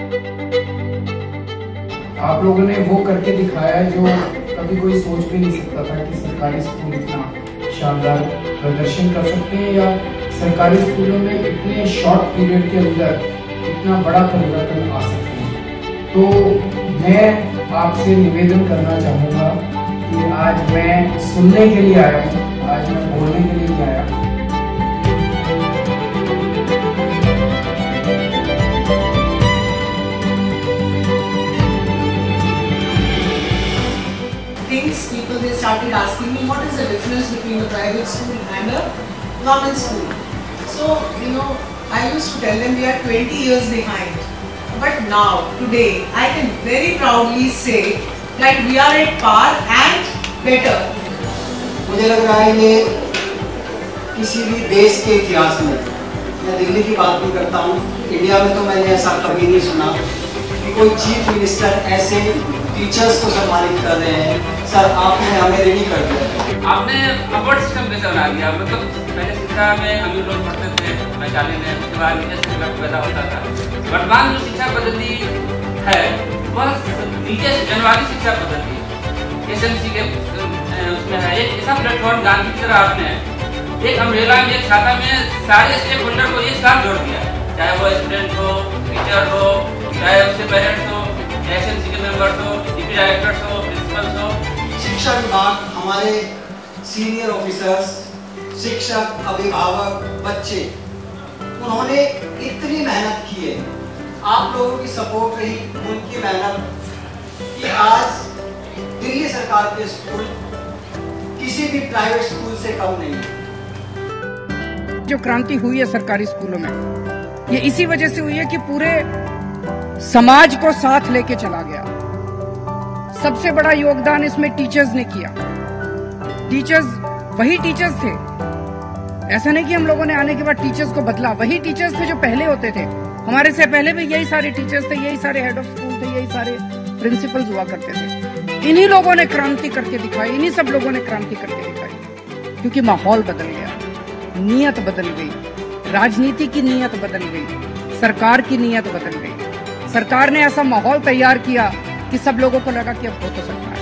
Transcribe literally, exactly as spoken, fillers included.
आप लोगों ने वो करके दिखाया जो कभी कोई सोच भी नहीं सकता था कि सरकारी स्कूल इतना शानदार प्रदर्शन कर सकते हैं या सरकारी स्कूलों में इतने शॉर्ट पीरियड के अंदर इतना बड़ा परिवर्तन आ सकते हैं। तो मैं आपसे निवेदन करना चाहूँगा कि आज मैं सुनने के लिए आया हूँ, आज मैं बोलने के लिए नहीं आया। Things people they started asking me what is the difference between a private school and a government school. So you know I used to tell them we are twenty years behind, but now today I can very proudly say that we are at par and better. मुझे लग रहा है ये किसी भी देश के इतिहास में, मैं दिल्ली की बात भी करता हूँ, इंडिया में तो मैंने ऐसा कभी नहीं सुना कि कोई चीफ मिनिस्टर ऐसे टीचर्स को सम्मानित कर रहे हैं। सर आपने हमें रेडी कर दिया। आपने अवार्ड सिस्टम कैसे बना दिया? मतलब पहले शिक्षा में अमीर लोग पढ़ते थे वैशाली में, उसके बाद नीचे से लोग पैदा होता था। वर्तमान जो शिक्षा पद्धति है वह नीचे से जनवादी शिक्षा पद्धति एस एम सी के उसमें है। एक ऐसा प्लेटफॉर्म गांधी की तरह आपने एक अम्ब्रेला में, एक छाता में सारे स्टेक होल्डर को एक साथ जोड़ दिया, चाहे वो स्टूडेंट हो, टीचर हो, चाहे उसके पेरेंट्स हो, एस एम सी के मेंबर्स हो, डिप्टी डायरेक्टर्स हो, प्रिंसिपल्स हो। शिक्षा विभाग, हमारे सीनियर ऑफिसर्स, शिक्षक, अभिभावक, बच्चे, उन्होंने इतनी मेहनत की है, आप लोगों की सपोर्ट रही, उनकी मेहनत कि आज दिल्ली सरकार के स्कूल किसी भी प्राइवेट स्कूल से कम नहीं है। जो क्रांति हुई है सरकारी स्कूलों में, ये इसी वजह से हुई है कि पूरे समाज को साथ लेके चला गया। सबसे बड़ा योगदान इसमें टीचर्स ने किया। टीचर्स वही टीचर्स थे, ऐसा नहीं कि हम लोगों ने आने के बाद टीचर्स को बदला, वही टीचर्स थे जो पहले होते थे। हमारे से पहले भी यही सारे टीचर्स थे, यही सारे हेड ऑफ स्कूल थे, यही सारे प्रिंसिपल्स हुआ करते थे। इन्हीं लोगों ने क्रांति करके दिखाई, इन्हीं सब लोगों ने क्रांति करके दिखाई, क्योंकि माहौल बदल गया, नीयत बदल गई, राजनीति की नीयत बदल गई, सरकार की नीयत बदल गई। सरकार ने ऐसा माहौल तैयार किया कि सब लोगों को लगा कि अब हो तो सकता है।